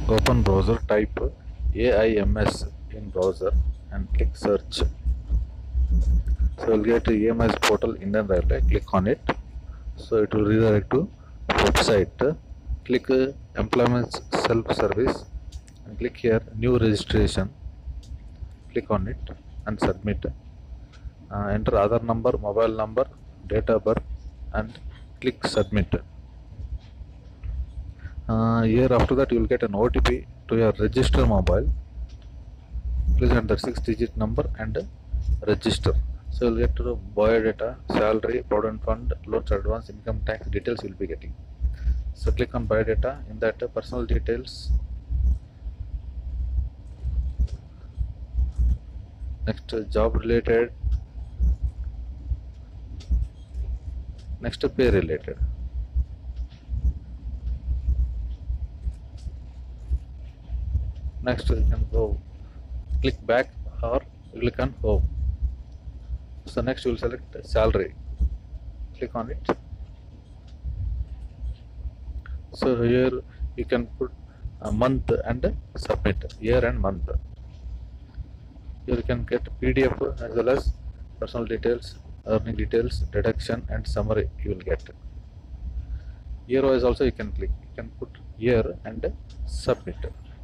Open browser, type AIMS in browser and click search. So you'll get AIMS portal Indian Railway. Click on it. So it will redirect to website. Click employment self-service and click here new registration. Click on it and submit. Enter Aadhaar number, mobile number, date of birth and click submit. Here after that you will get an OTP to your register mobile. Please enter 6-digit number and register. So you'll get to the biodata, salary, provident fund, loans advance, income tax details you'll be getting. So click on biodata. In that personal details, next job related, next pay related. Next you can go click back or click on home. So next you will select salary. Click on it. So here you can put a month and submit year and month. Here you can get PDF as well as personal details, earning details, deduction and summary you will get. Year wise also you can click. You can put year and submit.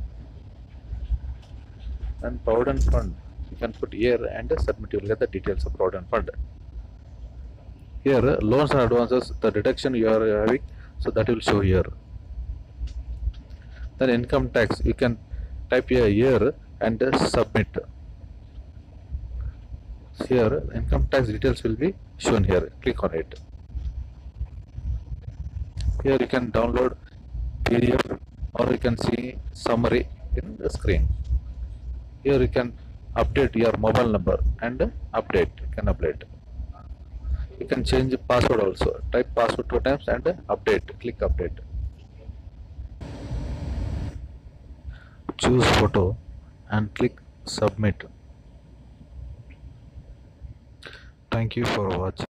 And provident fund you can put year and submit. You will get the details of provident fund. Here loans and advances, the deduction you are having, so that will show here. Then income tax you can type a year and submit. Here income tax details will be shown here. Click on it. Here you can download PDF or you can see summary in the screen. Here you can update your mobile number and update. You can update. You can change password also. Type password 2 times and update. Click update. Choose photo and click submit. Thank you for watching.